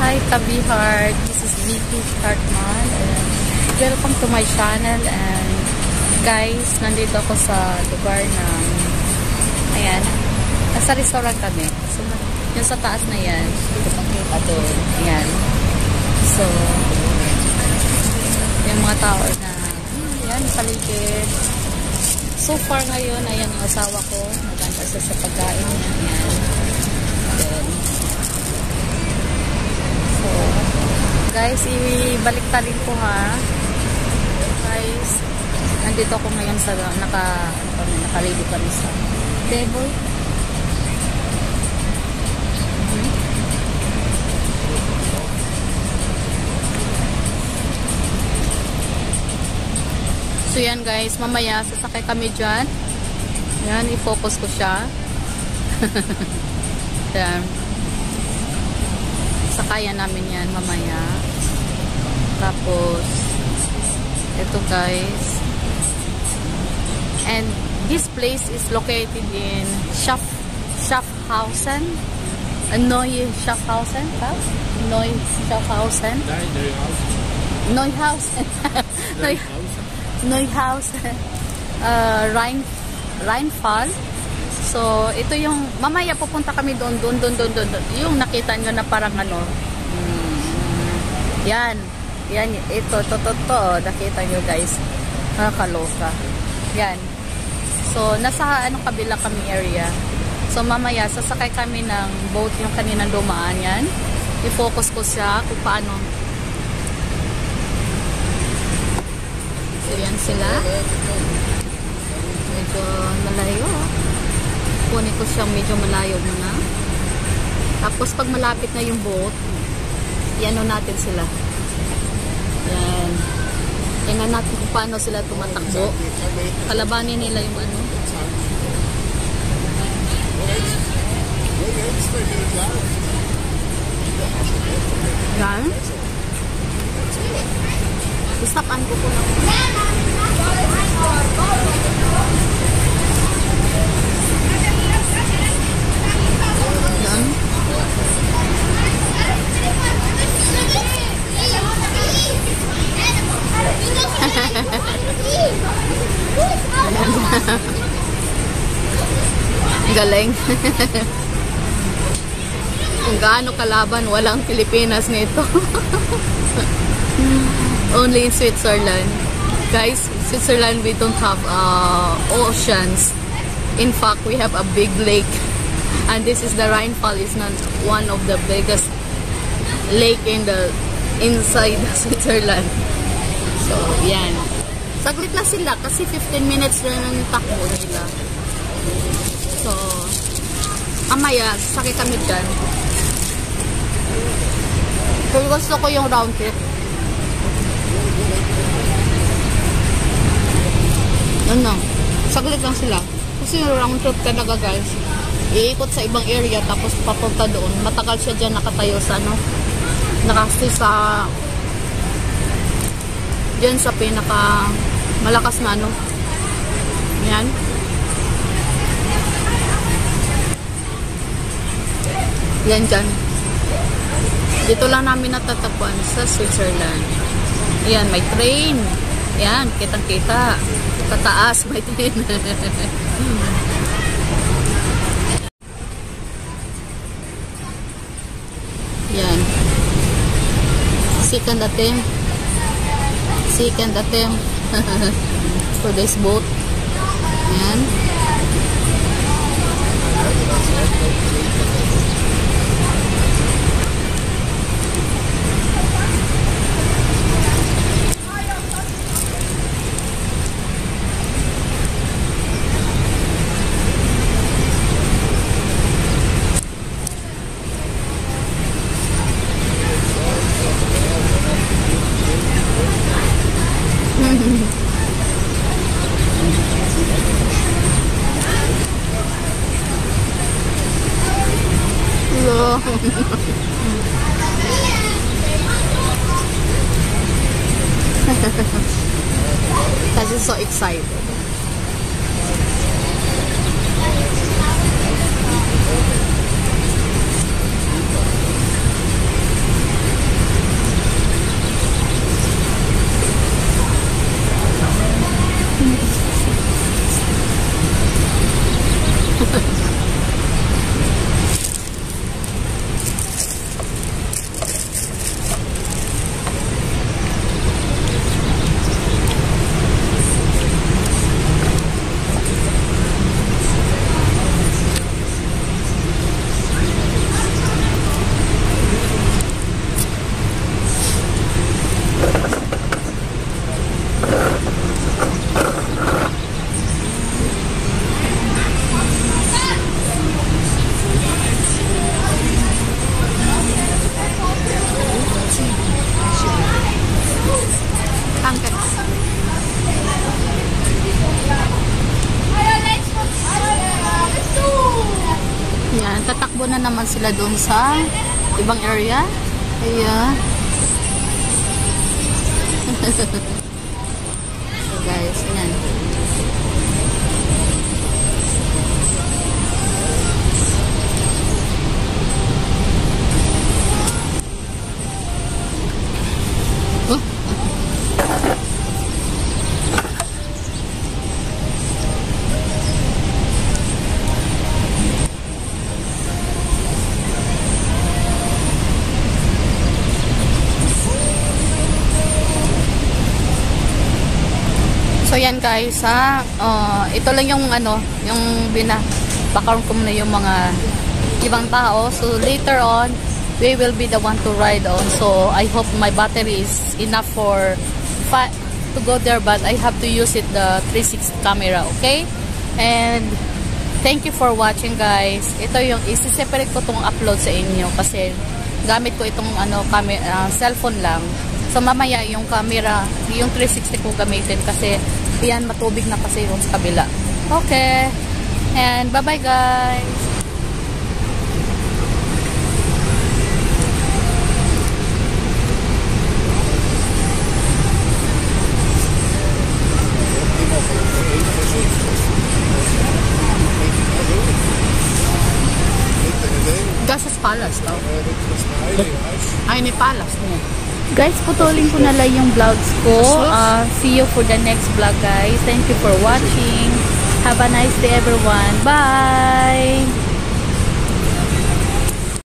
Hi Tabi Heart, this is Vicky'S and welcome to my channel. And guys, nandito ako sa lugar ng ayan, nasa restaurant kami. So, yung sa taas na yan, dito pang kita doon. Ayan. So, yung mga tao na ayan, paligid. So far ngayon, ayan ang asawa ko. Naganda siya sa pagkain niya. Ayan. Then, so, guys, ibalik-talin ko ha. Guys, nandito ako ngayon sa naka-ready kami sa table. So yan guys, mamaya sasakay kami dyan. Yan, i-focus ko siya. Yan. Sakayan namin yan mamaya. Tapos ito guys. And this place is located in Schaffhausen. Neuhausen? Neuhausen? Neuhausen. Rheinfall. So, ito yung, mamaya pupunta kami doon. Yung nakita nyo na parang ano. Yan. Yan, ito. Nakita nyo guys. Nakakaloka. Yan. So, nasa anong kabila kami area. So, mamaya, sasakay kami ng boat yung kaninang dumaan. Yan. I-focus ko siya kung paano. So, yan sila. Medyo malayo. Kunin ko siyang medyo malayo muna. Tapos pag malapit na yung boat, iano natin sila. Yan. Tingnan natin kung paano sila tumatakbo. Kalabanin nila yung ano. Yan. Isapan ko po lang. Yan. Galing. Kung gaano kalaban, walang Pilipinas nito. Only in Switzerland. Guys, Switzerland we don't have oceans. In fact, we have a big lake. And this is the Rheinfall. Is not one of the biggest lake in the inside Switzerland. So, yan. Saglit na sila kasi 15 minutes na ang takbo nila. So, amaya, sasakay kami dyan. Pero gusto ko yung round trip. Ano? Saglit lang sila. Kasi yung round trip talaga guys. Iikot sa ibang area tapos papunta doon. Matagal siya dyan nakatayo sa ano. Nakastay sa dyan sa pinaka malakas na ano. Yan. Yan dyan. Dito lang namin natatagpuan sa Switzerland. Yan, may train. Yan, kitang-kita. Kataas, may train. Yan. Second attempt for this boat. Yan. Kasi so excited. sila doon sa ibang area. Ayan. So guys, ayan. So yan guys ha, ito lang yung yung background ko muna yung mga ibang tao. So later on, we will be the one to ride on. So I hope my battery is enough for to go there, but I have to use it the 360 camera, okay? And thank you for watching guys. Ito yung isi-separate ko tong upload sa inyo kasi gamit ko itong camera, cellphone lang. So mamaya yung camera, yung 360 ko gamitin kasi yan matubig na kasi yung sa kabila. Okay. And bye bye guys. Das ist Palace daw. Ay, ni Palace niya. Guys, putulin ko na lang yung vlogs ko. See you for the next vlog guys. Thank you for watching. Have a nice day everyone. Bye!